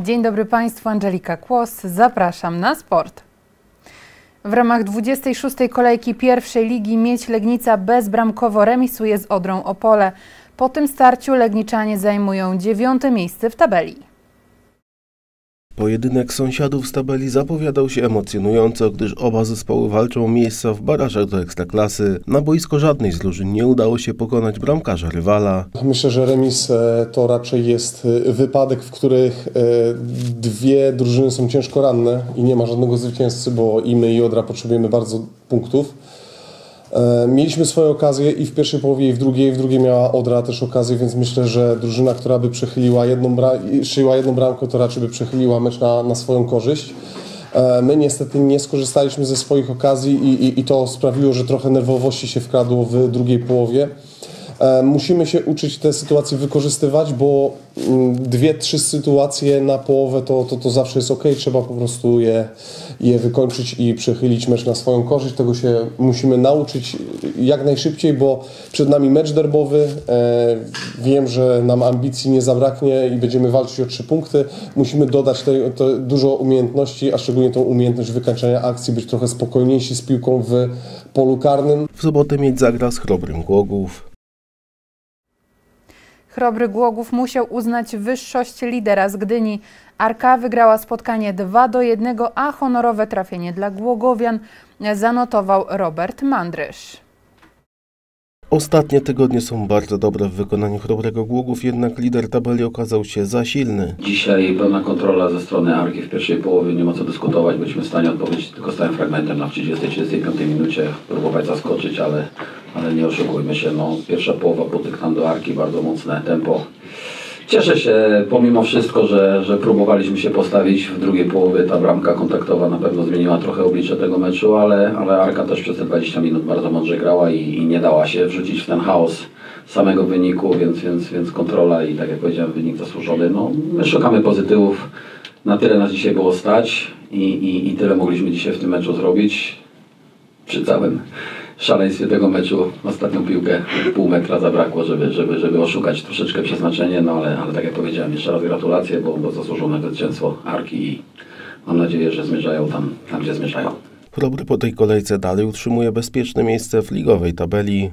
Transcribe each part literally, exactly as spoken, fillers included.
Dzień dobry Państwu, Angelika Kłos, zapraszam na sport. W ramach dwudziestej szóstej kolejki pierwszej ligi Miedź Legnica bezbramkowo remisuje z Odrą Opole. Po tym starciu legniczanie zajmują dziewiąte miejsce w tabeli. Pojedynek sąsiadów z tabeli zapowiadał się emocjonująco, gdyż oba zespoły walczą o miejsca w barażach do Ekstraklasy. Na boisko żadnej z drużyn nie udało się pokonać bramkarza rywala. Myślę, że remis to raczej jest wypadek, w których dwie drużyny są ciężko ranne i nie ma żadnego zwycięzcy, bo i my, i Odra potrzebujemy bardzo punktów. Mieliśmy swoje okazje i w pierwszej połowie, i w drugiej. W drugiej miała Odra też okazję, więc myślę, że drużyna, która by przechyliła jedną, bra- szyła jedną bramkę, to raczej by przechyliła mecz na, na swoją korzyść. My niestety nie skorzystaliśmy ze swoich okazji i, i, i to sprawiło, że trochę nerwowości się wkradło w drugiej połowie. Musimy się uczyć te sytuacje wykorzystywać, bo dwie, trzy sytuacje na połowę to, to, to zawsze jest ok. Trzeba po prostu je, je wykończyć i przechylić mecz na swoją korzyść. Tego się musimy nauczyć jak najszybciej, bo przed nami mecz derbowy. Wiem, że nam ambicji nie zabraknie i będziemy walczyć o trzy punkty. Musimy dodać te, te dużo umiejętności, a szczególnie tą umiejętność wykańczania akcji, być trochę spokojniejsi z piłką w polu karnym. W sobotę Miedź zagra z Chrobrym Głogów. Chrobry Głogów musiał uznać wyższość lidera z Gdyni. Arka wygrała spotkanie dwa do jednego, a honorowe trafienie dla Głogowian zanotował Robert Mandrysz. Ostatnie tygodnie są bardzo dobre w wykonaniu Chrobrego Głogów, jednak lider tabeli okazał się za silny. Dzisiaj pełna kontrola ze strony Arki w pierwszej połowie, nie ma co dyskutować, byliśmy w stanie odpowiedzieć tylko stałym fragmentem na trzydziestej trzydziestej piątej minucie, próbować zaskoczyć, ale, ale nie oszukujmy się, no, pierwsza połowa potyk tam do Arki, bardzo mocne tempo. Cieszę się pomimo wszystko, że, że próbowaliśmy się postawić w drugiej połowie. Ta bramka kontaktowa na pewno zmieniła trochę oblicze tego meczu, ale, ale Arka też przez te dwadzieścia minut bardzo mądrze grała i, i nie dała się wrzucić w ten chaos samego wyniku, więc, więc, więc kontrola i tak jak powiedziałem, wynik zasłużony. No, my szukamy pozytywów, na tyle nas dzisiaj było stać i, i, i tyle mogliśmy dzisiaj w tym meczu zrobić. Przy całym szaleństwie tego meczu ostatnią piłkę pół metra zabrakło, żeby, żeby, żeby oszukać troszeczkę przeznaczenie, no ale, ale tak jak powiedziałem, jeszcze raz gratulacje, bo, bo zasłużone zwycięstwo Arki i mam nadzieję, że zmierzają tam, tam gdzie zmierzają. Chrobry po tej kolejce dalej utrzymuje bezpieczne miejsce w ligowej tabeli.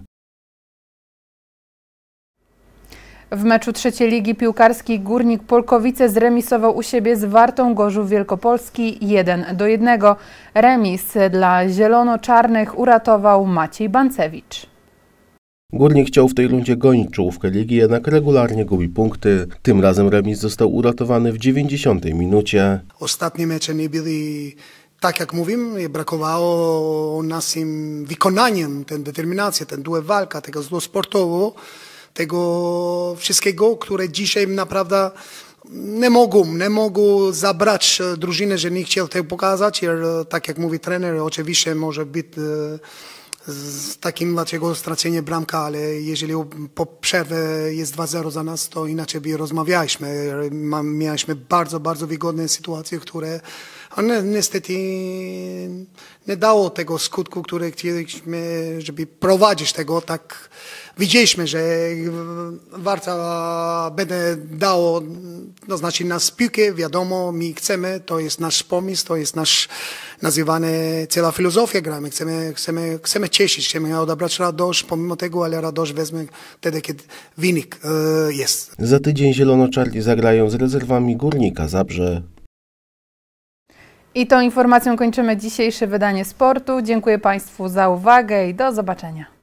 W meczu trzeciej ligi piłkarskiej Górnik Polkowice zremisował u siebie z Wartą Gorzów Wielkopolski jeden do jednego. Remis dla zielono-czarnych uratował Maciej Bancewicz. Górnik chciał w tej rundzie gonić czołówkę ligi, jednak regularnie gubi punkty. Tym razem remis został uratowany w dziewięćdziesiątej minucie. Ostatnie mecze nie byli, tak jak mówimy, brakowało naszym wykonaniem, ten determinacja, ten duet walka, tego zło sportowo, tego wszystkiego, które dzisiaj naprawdę nie mogą, nie mogą zabrać drużyny, że nie chciał tego pokazać. Tak jak mówi trener, oczywiście może być z takim dlaczego stracenie bramka, ale jeżeli po przerwie jest dwa zero za nas, to inaczej by rozmawialiśmy. Mieliśmy bardzo, bardzo wygodne sytuacje, które ale niestety nie dało tego skutku, który chcieliśmy, żeby prowadzić tego. Tak widzieliśmy, że Warta będzie dało, to znaczy nas piłkę, wiadomo, my chcemy, to jest nasz pomysł, to jest nasz nazywany cała filozofia gramy, chcemy, chcemy, chcemy cieszyć, chcemy odebrać radość pomimo tego, ale radość wezmę wtedy, kiedy wynik e, jest. Za tydzień zielono-czarni zagrają z rezerwami Górnika Zabrze. I tą informacją kończymy dzisiejsze wydanie sportu. Dziękuję Państwu za uwagę i do zobaczenia.